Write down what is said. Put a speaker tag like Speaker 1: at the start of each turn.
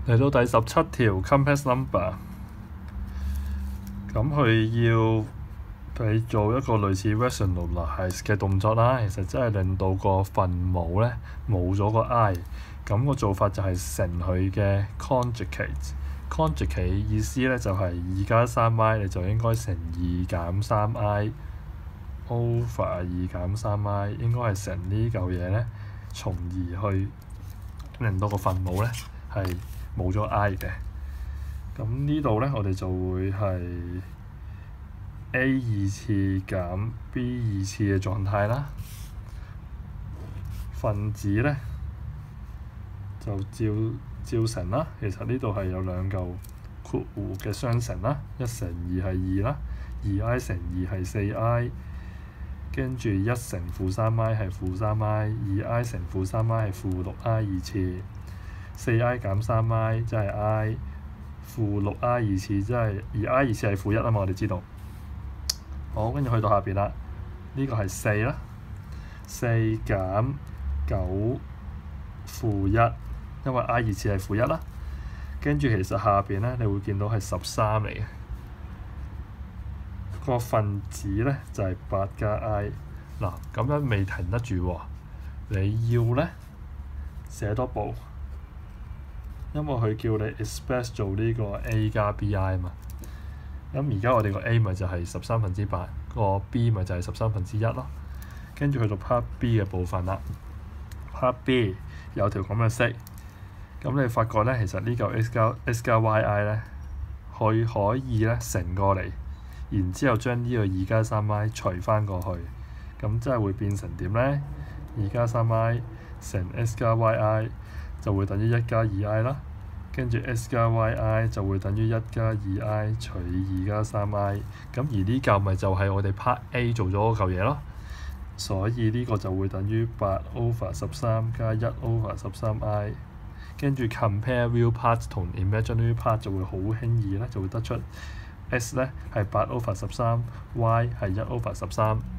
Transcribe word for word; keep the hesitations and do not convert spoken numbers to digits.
Speaker 1: 嚟到第十七條 complex number，咁佢要你做一個類似 rationalize 嘅動作啦，其實真係令到個分母咧冇咗個 i， 咁個做法就係乘佢嘅 conjugate。conjugate 意思咧就係二加三 i， 你就應該乘二減三 i over 二減三 i， 應該係乘呢嚿嘢咧，從而去令到個分母咧係冇咗 i 嘅。咁呢度咧，我哋就會係 a 二次減 b 二次嘅狀態啦。分子咧就照照乘啦。其實呢度係有兩嚿括弧嘅相乘啦，一乘二係二啦，二 i 乘二係四 i， 跟住一乘負三 i 係負三 i， 二 i 乘負三 i 係負六 i 二次，四 i 減三 i 即係 i， 負六 i 二次即係二 i 二次係負一啊嘛，我哋知道。好，跟住去到下邊啦，呢、這個係四啦，四減九負一，因為 i 二次係負一啦。跟住其實下邊咧，你會見到係十三嚟嘅，個分子咧就係、是、八加 i。嗱，咁樣未停得住喎，你要咧寫多步，因為佢叫你 express 做呢個 a 加 bi 啊嘛。咁而家我哋個 a 咪就係十三分之八，個 b 咪就係十三分之一咯。跟住去到 part b 嘅部分啦。part b 有條咁嘅式，咁你發覺咧，其實呢嚿 x 加 x 加 yi 咧，佢可以咧乘過嚟，然之後將呢個二加三 i 除翻過去，咁即係會變成點咧？二加三 i 乘 x 加 yi 就會等於一加二 i 啦。跟住 x 加 yi 就會等於一加二 i 除二加三 i， 咁而呢嚿咪就係我哋 part A 做咗嗰嚿嘢咯，所以呢個就會等於八 over 十三加一 over 十三 i， 跟住 compare real part 同 imaginary part 就會好輕易咧，就會得出 x 咧係八 over 十三，y 係一 over 十三。